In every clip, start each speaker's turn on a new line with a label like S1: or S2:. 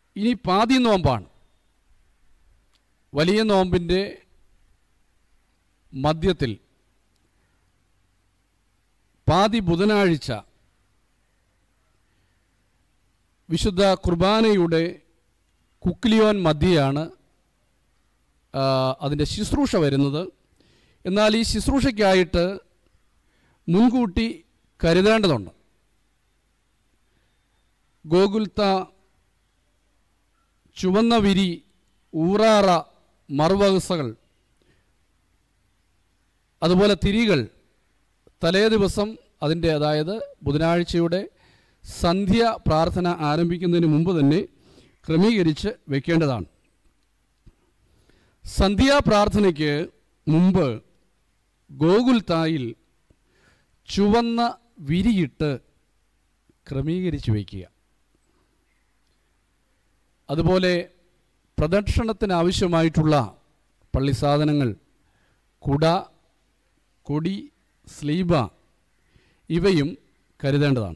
S1: ഇനി പാതി നോമ്പാണ്. വലിയ നോമ്പിൻ്റെ മധ്യത്തിൽ പാതി ബുധനാഴ്ച വിശുദ്ധ കുർബാനയുടെ കുക്ലിയോൻ മധ്യയാണ് അതിൻ്റെ ശുശ്രൂഷ വരുന്നത്. എന്നാൽ ഈ ശുശ്രൂഷയ്ക്കായിട്ട് മുൻകൂട്ടി കരുതേണ്ടതുണ്ട്. ഗോകുൽത്ത, ചുവന്ന വിരി, ഊറാറ, മറുവകസകൾ, അതുപോലെ തിരികൾ തലേ ദിവസം അതിൻ്റെ, അതായത് ബുധനാഴ്ചയുടെ സന്ധ്യ പ്രാർത്ഥന ആരംഭിക്കുന്നതിന് മുമ്പ് തന്നെ ക്രമീകരിച്ച് വയ്ക്കേണ്ടതാണ്. സന്ധ്യാപ്രാർത്ഥനയ്ക്ക് മുമ്പ് ഗോകുൽത്തായിൽ ചുവന്ന വിരിയിട്ട് ക്രമീകരിച്ച് വയ്ക്കുക. അതുപോലെ പ്രദക്ഷിണത്തിനാവശ്യമായിട്ടുള്ള പള്ളി സാധനങ്ങൾ, കുട, കൊടി, സ്ലീബ ഇവയും കരുതേണ്ടതാണ്.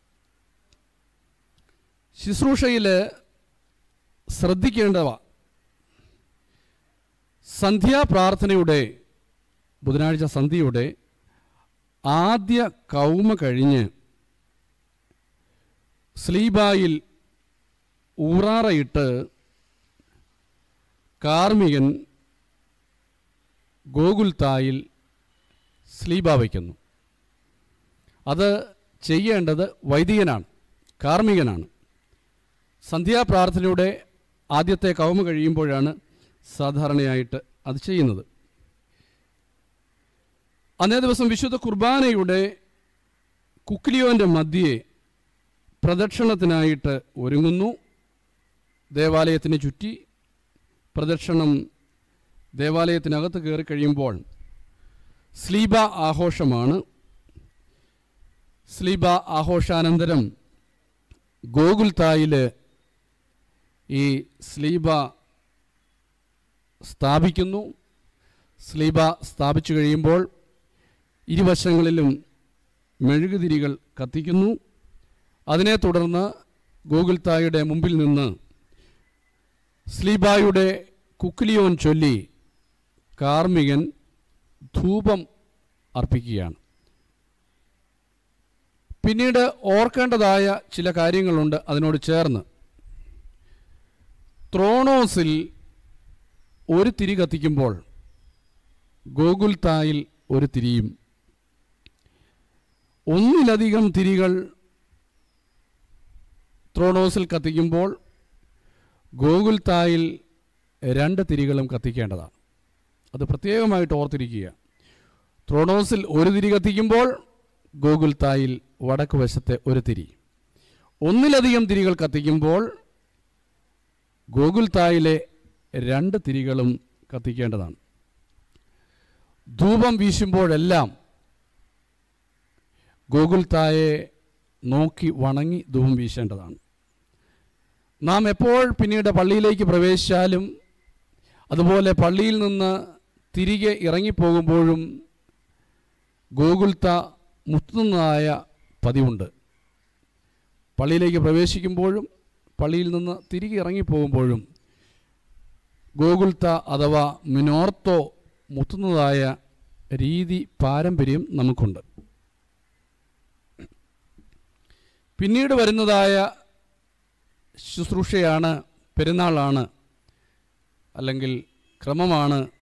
S1: ശുശ്രൂഷയിൽ ശ്രദ്ധിക്കേണ്ടവ: സന്ധ്യാപ്രാർത്ഥനയുടെ, ബുധനാഴ്ച സന്ധ്യയുടെ ആദ്യ കൗമ കഴിഞ്ഞ് സ്ലീബായിൽ ഊറാറയിട്ട് കാർമികൻ ഗോകുൽത്തായിൽ സ്ലീബ വയ്ക്കുന്നു. അത് ചെയ്യേണ്ടത് വൈദികനാണ്, കാർമികനാണ്. സന്ധ്യാപ്രാർത്ഥനയുടെ ആദ്യത്തെ കൗമ കഴിയുമ്പോഴാണ് സാധാരണയായിട്ട് അത് ചെയ്യുന്നത്. അന്നേ ദിവസം വിശുദ്ധ കുർബാനയുടെ കുക്ലിയോൻ്റെ മധ്യേ പ്രദക്ഷിണത്തിനായിട്ട് ഒരുങ്ങുന്നു. ദേവാലയത്തിന് ചുറ്റി പ്രദക്ഷിണം ദേവാലയത്തിനകത്ത് കയറി കഴിയുമ്പോൾ സ്ലീബ ആഘോഷമാണ്. സ്ലീബ ആഘോഷാനന്തരം ഗോകുൽത്തായിൽ ഈ സ്ലീബ സ്ഥാപിക്കുന്നു. സ്ലീബ സ്ഥാപിച്ചു കഴിയുമ്പോൾ ഇരുവശങ്ങളിലും മെഴുകുതിരികൾ കത്തിക്കുന്നു. അതിനെ തുടർന്ന് ഗോകുൽത്തായുടെ മുമ്പിൽ നിന്ന് സ്ലീബായുടെ കുക്ലിയോൻ ചൊല്ലി കാർമികൻ ധൂപം അർപ്പിക്കുകയാണ്. പിന്നീട് ഓർക്കേണ്ടതായ ചില കാര്യങ്ങളുണ്ട് അതിനോട് ചേർന്ന്. ത്രോണോസിൽ ഒരു തിരി കത്തിക്കുമ്പോൾ ഗോകുൽത്തായിൽ ഒരു തിരിയും, ഒന്നിലധികം തിരികൾ ത്രോണോസിൽ കത്തിക്കുമ്പോൾ ഗോകുൽത്തായിൽ 2 തിരികളും കത്തിക്കേണ്ടതാണ്. അത് പ്രത്യേകമായിട്ട് ഓർത്തിരിക്കുക. ത്രോണോസിൽ ഒരു തിരി കത്തിക്കുമ്പോൾ ഗോകുൽത്തായിൽ വടക്ക് വശത്തെ ഒരു തിരി, ഒന്നിലധികം തിരികൾ കത്തിക്കുമ്പോൾ ഗോകുൽത്തായിലെ 2 തിരികളും കത്തിക്കേണ്ടതാണ്. ധൂപം വീശുമ്പോഴെല്ലാം ഗോകുൽത്തായെ നോക്കി വണങ്ങി ധൂപം വീശേണ്ടതാണ്. നാം എപ്പോൾ പിന്നീട് പള്ളിയിലേക്ക് പ്രവേശിച്ചാലും അതുപോലെ പള്ളിയിൽ നിന്ന് തിരികെ ഇറങ്ങിപ്പോകുമ്പോഴും ഗോകുൽത്ത മുത്തുന്നതായ പതിവുണ്ട്. പള്ളിയിലേക്ക് പ്രവേശിക്കുമ്പോഴും പള്ളിയിൽ നിന്ന് തിരികെ ഇറങ്ങിപ്പോകുമ്പോഴും ഗോകുൽത്ത അഥവാ മിനോർത്തോ മുത്തുന്നതായ രീതി, പാരമ്പര്യം നമുക്കുണ്ട്. പിന്നീട് വരുന്നതായ ശുശ്രൂഷയാണ്, പെരുന്നാളാണ്, അല്ലെങ്കിൽ ക്രമമാണ്